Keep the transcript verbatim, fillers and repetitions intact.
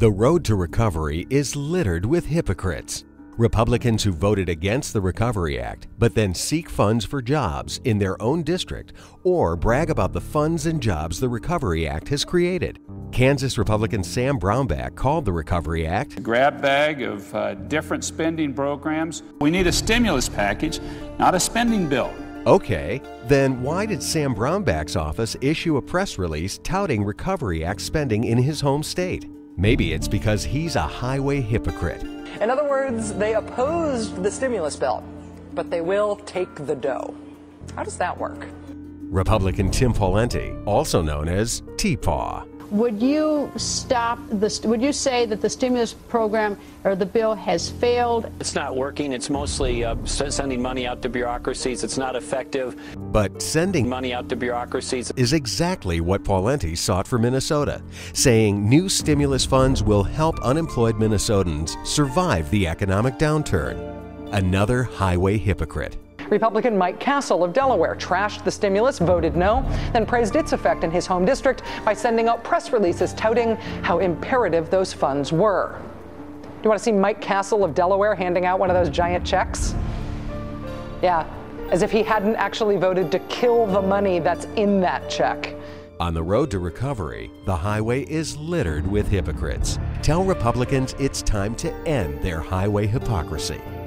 The road to recovery is littered with hypocrites. Republicans who voted against the Recovery Act, but then seek funds for jobs in their own district or brag about the funds and jobs the Recovery Act has created. Kansas Republican Sam Brownback called the Recovery Act a grab bag of uh, different spending programs. We need a stimulus package, not a spending bill. Okay, then why did Sam Brownback's office issue a press release touting Recovery Act spending in his home state? Maybe it's because he's a highway hypocrite. In other words, they opposed the stimulus bill, but they will take the dough. How does that work? Republican Tim Pawlenty, also known as T-Paw. Would you stop the, would you say that the stimulus program or the bill has failed? It's not working. It's mostly uh, sending money out to bureaucracies. It's not effective. But sending money out to bureaucracies is exactly what Pawlenty sought for Minnesota, saying new stimulus funds will help unemployed Minnesotans survive the economic downturn. Another highway hypocrite. Republican Mike Castle of Delaware trashed the stimulus, voted no, then praised its effect in his home district by sending out press releases touting how imperative those funds were. Do you want to see Mike Castle of Delaware handing out one of those giant checks? Yeah, as if he hadn't actually voted to kill the money that's in that check. On the road to recovery, the highway is littered with hypocrites. Tell Republicans it's time to end their highway hypocrisy.